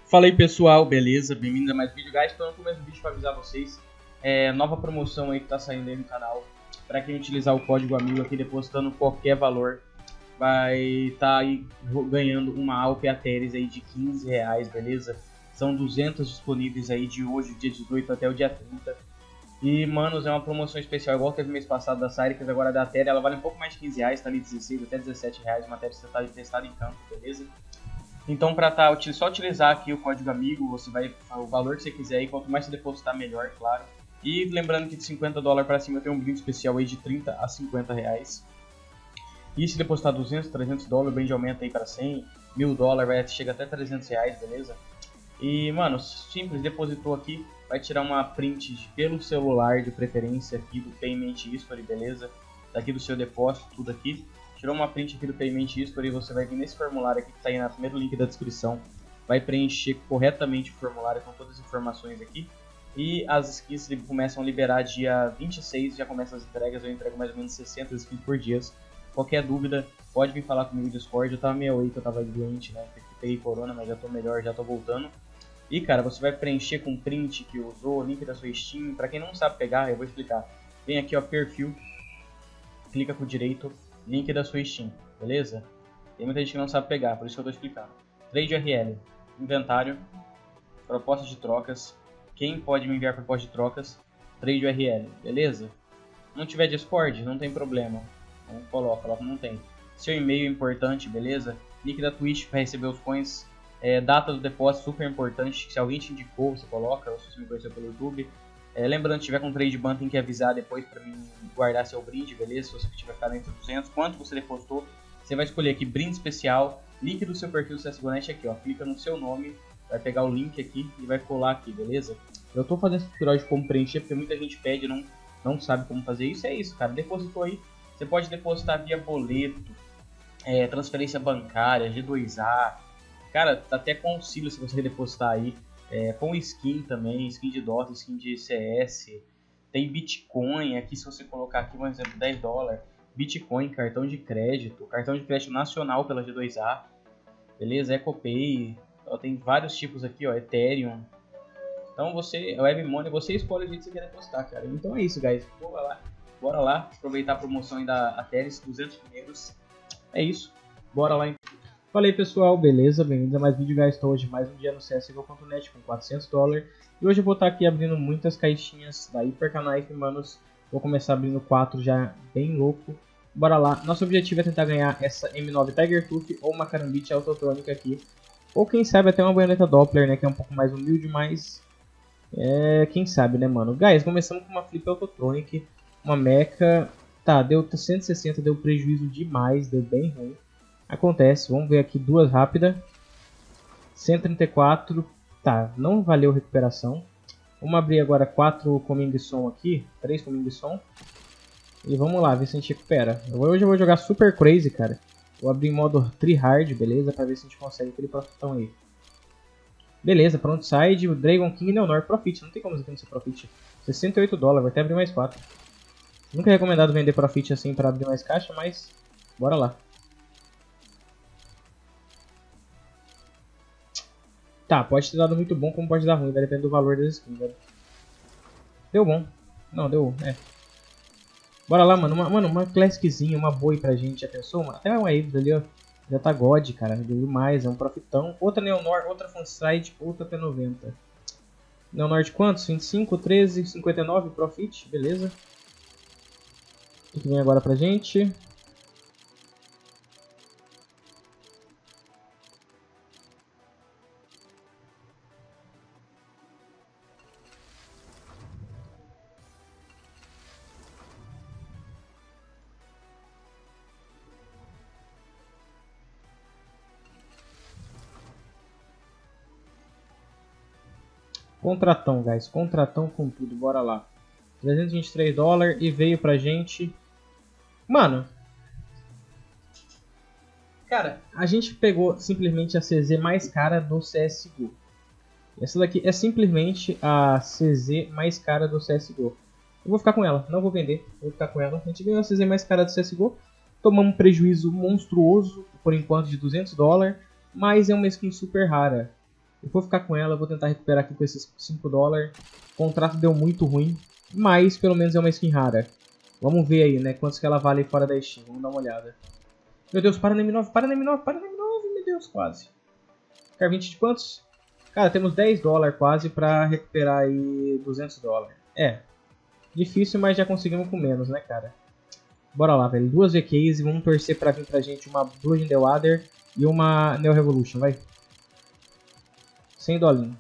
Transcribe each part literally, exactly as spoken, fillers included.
Fala aí pessoal, beleza? Bem-vindos a mais um vídeo, guys. Estou no começo do vídeo para avisar vocês é, nova promoção aí que tá saindo aí no canal. Para quem utilizar o código amigo aqui depositando qualquer valor, vai estar tá aí ganhando uma Alp Ateres aí de quinze reais, beleza? São duzentos disponíveis aí de hoje, dia dezoito até o dia trinta. E, manos, é uma promoção especial, igual teve mês passado da Cyrix, agora da Ateria. Ela vale um pouco mais de quinze reais, tá ali dezesseis até dezessete reais, uma Ateria testada em campo, beleza? Então, para tá, só utilizar aqui o código amigo, você vai o valor que você quiser e quanto mais você depositar, melhor, claro. E lembrando que de cinquenta dólares para cima tem um brinde especial aí de trinta a cinquenta reais. E se depositar duzentos, trezentos dólares, o brinde aumenta aí para cem, mil dólares, vai, chega até trezentos reais, beleza? E, mano, simples, depositou aqui, vai tirar uma print pelo celular de preferência aqui do Payment History, beleza? Daqui do seu depósito, tudo aqui. Tirou uma print aqui do Payment History e você vai vir nesse formulário aqui que está aí no primeiro link da descrição. Vai preencher corretamente o formulário com todas as informações aqui. E as skins começam a liberar dia vinte e seis, já começam as entregas. Eu entrego mais ou menos sessenta skins por dia. Qualquer dúvida, pode vir falar comigo no Discord. Eu tava meio aí que eu tava doente, né? Peguei corona, mas já tô melhor, já tô voltando. E cara, você vai preencher com print que usou, link da sua Steam. Pra quem não sabe pegar, eu vou explicar. Vem aqui, ó, perfil. Clica com o direito. Link da sua Steam, beleza? Tem muita gente que não sabe pegar, por isso que eu tô explicando. Trade U R L, inventário, propostas de trocas, quem pode me enviar proposta de trocas, Trade U R L, beleza? Não tiver Discord, não tem problema, não coloca, coloca, não tem. Seu e-mail é importante, beleza? Link da Twitch para receber os coins, é, data do depósito, super importante, se alguém te indicou, você coloca, ou se você me conheceu pelo YouTube. É, lembrando, se tiver com trade ban, tem que avisar depois para mim guardar seu brinde, beleza? Se você tiver ficado entre duzentos, quanto você depositou, você vai escolher aqui brinde especial, link do seu perfil do C S G O Net aqui, ó. Clica no seu nome, vai pegar o link aqui e vai colar aqui, beleza? Eu tô fazendo esse tutorial de como preencher porque muita gente pede e não, não sabe como fazer isso. É isso, cara. Depositou aí, você pode depositar via boleto, é, transferência bancária, G dois A, cara, até com auxílio se você depositar aí. É, com skin também, skin de Dota, skin de C S, tem Bitcoin, aqui se você colocar aqui um exemplo, dez dólares, Bitcoin, cartão de crédito, cartão de crédito nacional pela G dois A, beleza, EcoPay, ó, tem vários tipos aqui, ó, Ethereum, então você, WebMoney, você escolhe o jeito que você quer depositar, cara, então é isso, guys, bora lá, bora lá, aproveitar a promoção aí da Ateres, duzentos primeiros, é isso, bora lá então. Fala aí pessoal, beleza? Bem-vindos a mais um vídeo, guys. Estou hoje mais um dia no C S G O ponto net com quatrocentos dólares. E hoje eu vou estar aqui abrindo muitas caixinhas da Hyperknife, manos. Vou começar abrindo quatro já, bem louco. Bora lá. Nosso objetivo é tentar ganhar essa M nove Tiger Tooth ou uma Karambit Autotronic aqui. Ou quem sabe até uma baioneta Doppler, né? Que é um pouco mais humilde, mas... É... Quem sabe, né, mano? Guys, começamos com uma Flip Autotronic, uma Mecha. Tá, deu cento e sessenta, deu prejuízo demais, deu bem ruim. Acontece, vamos ver aqui duas rápidas. cento e trinta e quatro, tá, não valeu recuperação. Vamos abrir agora quatro Coming Som aqui, três Coming Som. E vamos lá, ver se a gente recupera. Hoje eu vou jogar Super Crazy, cara. Vou abrir em modo Tryhard, beleza, pra ver se a gente consegue aquele profitão aí. Beleza, Frontside, o Dragon King e Neonor Profit, não tem como isso aqui não ser Profit. sessenta e oito dólares, vai até abrir mais quatro. Nunca é recomendado vender Profit assim pra abrir mais caixa, mas bora lá. Tá, pode ter dado muito bom, como pode dar ruim, vai depender do valor das skins, velho. Deu bom. Não, deu, é. Bora lá, mano. Uma, mano, uma classiczinha, uma boa aí pra gente, já pensou? Mano? Até uma Aves ali, ó. Já tá God, cara. Deu demais, é um profitão. Outra Neonor, outra Fanstride, outra T noventa. Neonor de quantos? vinte e cinco, treze, cinquenta e nove, Profit, beleza. O que vem agora pra gente? Contratão, guys. Contratão com tudo. Bora lá. trezentos e vinte e três dólares e veio pra gente... Mano. Cara, a gente pegou simplesmente a C Z mais cara do C S G O. Essa daqui é simplesmente a C Z mais cara do C S G O. Eu vou ficar com ela. Não vou vender. Vou ficar com ela. A gente ganhou a C Z mais cara do C S G O. Tomamos um prejuízo monstruoso, por enquanto, de duzentos dólares. Mas é uma skin super rara. Eu vou ficar com ela, vou tentar recuperar aqui com esses cinco dólares. O contrato deu muito ruim, mas pelo menos é uma skin rara. Vamos ver aí, né, quantos que ela vale fora da Steam. Vamos dar uma olhada. Meu Deus, para na M nove, para na M nove, para na M nove, meu Deus, quase. Ficar vinte de quantos? Cara, temos dez dólares quase pra recuperar aí duzentos dólares. É, difícil, mas já conseguimos com menos, né, cara? Bora lá, velho. Duas V Ks e vamos torcer pra vir pra gente uma Blood in the Water e uma Neo Revolution, vai. cem dolinho.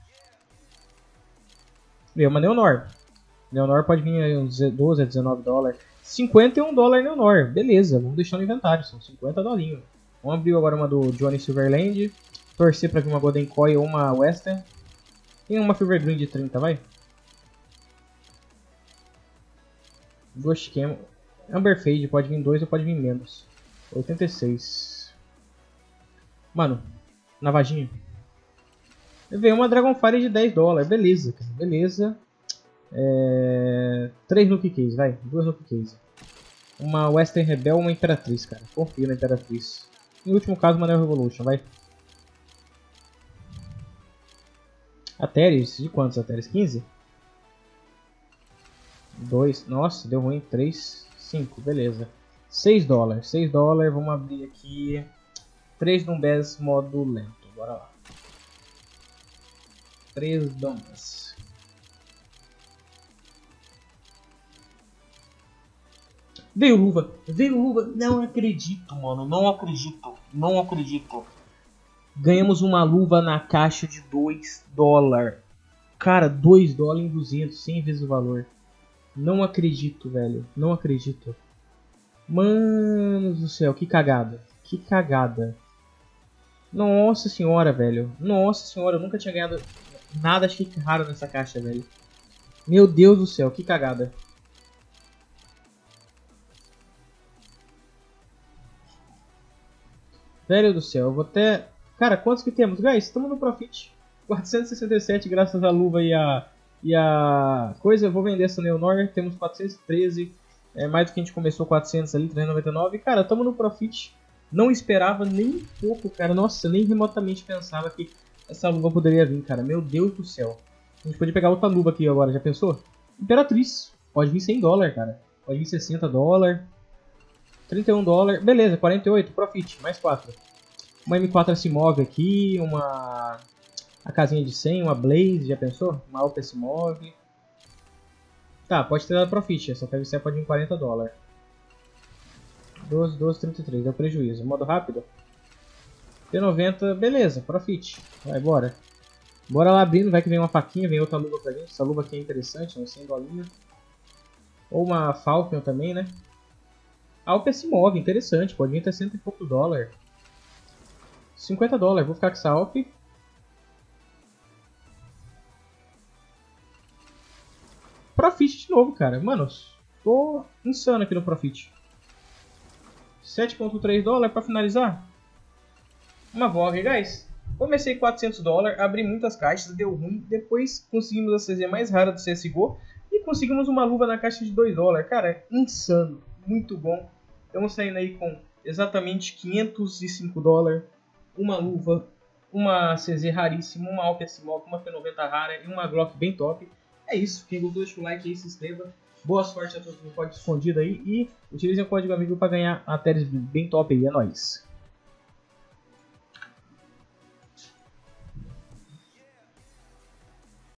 Veio uma Neonor. Neonor pode vir aí uns doze a dezenove dólares. cinquenta e um dólares Neonor. Beleza, vamos deixar no inventário. São cinquenta dolinhos. Vamos abrir agora uma do Johnny Silverland. Torcer pra vir uma Golden Coil ou uma Western. E uma Fever Green de trinta, vai. Ghost Cam. Amber Fade pode vir dois ou pode vir menos. oitenta e seis. Mano, navadinha. Veio uma Dragonfire de dez dólares. Beleza, cara. Beleza. É... três Nuke Case, vai. duas Nuke Case. Uma Western Rebel uma Imperatriz, cara. Confio na Imperatriz. Em último caso, uma Neo Revolution, vai. Ateres, de quantos Ateres? quinze? dois, nossa, deu ruim. três, cinco, beleza. seis dólares, seis dólares, vamos abrir aqui. três Dumbés modo lento, bora lá. três Dumbés. Veio luva, veio luva, não acredito, mano, não acredito, não acredito. Ganhamos uma luva na caixa de dois dólares. Cara, dois dólares em duzentos, cem vezes o valor. Não acredito, velho. Não acredito. Mano do céu, que cagada. Que cagada. Nossa senhora, velho. Nossa senhora, eu nunca tinha ganhado nada achei raro nessa caixa, velho. Meu Deus do céu, que cagada. Velho do céu, eu vou até... Cara, quantos que temos? Guys, estamos no profit. quatrocentos e sessenta e sete graças à luva e a... E a coisa, eu vou vender essa Neonor. Temos quatrocentos e treze. É mais do que a gente começou, quatrocentos ali, trezentos e noventa e nove. Cara, estamos no profit. Não esperava nem um pouco, cara. Nossa, nem remotamente pensava que essa luva poderia vir, cara. Meu Deus do céu. A gente pode pegar outra luva aqui agora, já pensou? Imperatriz. Pode vir cem dólares, cara. Pode vir sessenta dólares. trinta e um dólares. Beleza, quarenta e oito. Profit. Mais quatro. Uma M quatro Asimov aqui. Uma... A casinha de cem. Uma Blaze. Já pensou? Uma Alpha Asimov. Tá, pode ter dado profit. Essa P V C pode vir quarenta dólares. doze, doze, trinta e três. Deu prejuízo. Modo rápido. P noventa. Beleza. Profit. Vai, bora. Bora lá abrindo. Vai que vem uma faquinha. Vem outra luva pra gente. Essa luva aqui é interessante. Uns cem dólares. Ou uma Falcon também, né? A Alpha Asimov. Interessante. Pode vir até cento e poucos dólares. cinquenta dólares. Vou ficar com essa Alpha. Profit de novo, cara. Mano, tô insano aqui no Profit. sete ponto três dólares pra finalizar. Uma Vogue, guys. Comecei quatrocentos dólares, abri muitas caixas, deu ruim. Depois conseguimos a C Z mais rara do C S G O. E conseguimos uma luva na caixa de dois dólares. Cara, insano. Muito bom. Estamos saindo aí com exatamente quinhentos e cinco dólares. Uma luva, uma C Z raríssima, uma Alpha Asimov, uma P noventa rara e uma Glock bem top. É isso, quem gostou, deixa o like aí, se inscreva. Boa sorte a todos no código escondido aí e utilizem o código amigo para ganhar a Teres bem top aí, é nóis.